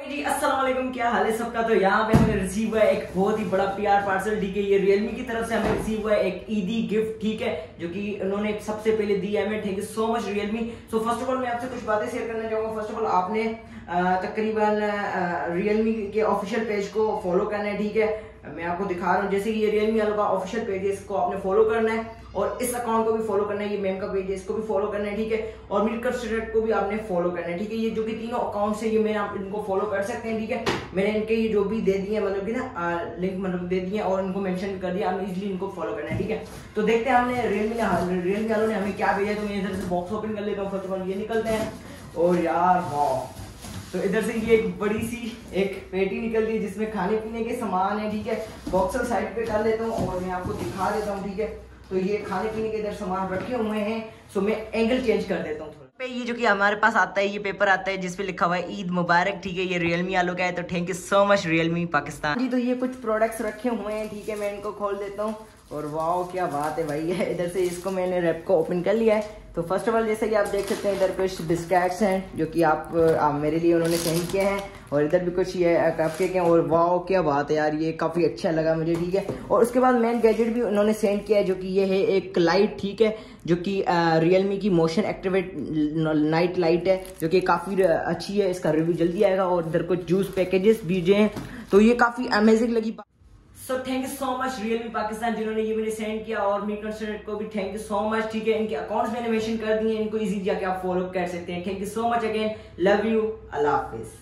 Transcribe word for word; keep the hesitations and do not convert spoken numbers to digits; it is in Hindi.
जी अस्सलाम वालेकुम, क्या हाल है सबका। तो यहाँ पे हमें रिसीव हुआ है एक बहुत ही बड़ा प्यार पार्सल, ठीक है। ये रियलमी की तरफ से हमें रिसीव हुआ है एक ईदी गिफ्ट, ठीक है, जो कि उन्होंने सबसे पहले दिया है। Thank you so much Realme. So first of all मैं आपसे कुछ बातें शेयर करना चाहूंगा। फर्स्ट ऑफ ऑल आपने तकरीबन रियलमी के ऑफिशियल पेज को फॉलो करना है, ठीक है। मैं आपको दिखा रहा हूँ, जैसे कि ये रियलमी वालों का ऑफिशियल पेज है, इसको आपने फॉलो करना है और इस अकाउंट को भी फॉलो करना है। ये मेम का पेज है, इसको भी फॉलो करना है, ठीक है। और मिलकर स्टेट को भी आपने फॉलो करना है, ठीक है। ये जो कि तीनों अकाउंट है, ये मैंने आप इनको फॉलो कर सकते हैं, ठीक है। मैंने इनके ये जो भी दे दिए, मतलब कि ना लिंक मतलब दे दिए और इनको मेंशन कर दिया, आपने इजीली इनको फॉलो करना है, ठीक है। तो देखते हैं हमने रियलमी ने रियलमी वालों ने हमें क्या भेजा है। तो मैं इधर से बॉक्स ओपन कर लेता हूँ। फर्स्ट ऑफ ऑल ये निकलते हैं और यार वाह, तो इधर से ये एक बड़ी सी एक पेटी निकल रही है जिसमें खाने पीने के सामान है, ठीक है। बॉक्स साइड पे कर लेता हूँ और मैं आपको दिखा देता हूँ, ठीक है। तो ये खाने पीने के इधर सामान रखे हुए हैं। सो मैं एंगल चेंज कर देता हूँ थोड़ा। ये जो कि हमारे पास आता है, ये पेपर आता है जिसपे लिखा हुआ है ईद मुबारक, ठीक है। ये रियलमी वालों का है, तो thank you so much Realme Pakistan ji. तो ये कुछ प्रोडक्ट्स रखे हुए हैं, ठीक है। मैं इनको खोल देता हूँ और वाओ क्या बात है भाई। है इधर से इसको मैंने रैप को ओपन कर लिया है। तो फर्स्ट ऑफ ऑल जैसे कि आप देख सकते हैं, इधर कुछ बिस्किट्स हैं जो कि आप, आप मेरे लिए उन्होंने सेंड किए हैं। और इधर भी कुछ ये कपकेक हैं और वाओ क्या बात है यार, ये काफ़ी अच्छा लगा मुझे, ठीक है। और उसके बाद मेन गैजेट भी उन्होंने सेंड किया है, जो कि ये है एक लाइट, ठीक है, जो कि रियलमी की मोशन एक्टिवेट नाइट लाइट है, जो कि काफ़ी अच्छी है। इसका रिव्यू जल्दी आएगा। और इधर कुछ जूस पैकेजेस भी जो हैं, तो ये काफ़ी अमेजिंग लगी। So thank you so much Realme Pakistan जिन्होंने ये मैंने सेंड किया। और मी कंसर्ट को भी थैंक यू सो मच, ठीक है। इनके अकाउंट्स मैंने मेंशन कर दिए, इनको इजी जाके आप फॉलो कर सकते हैं। Thank you so much again, love you, अल्लाह हाफिज।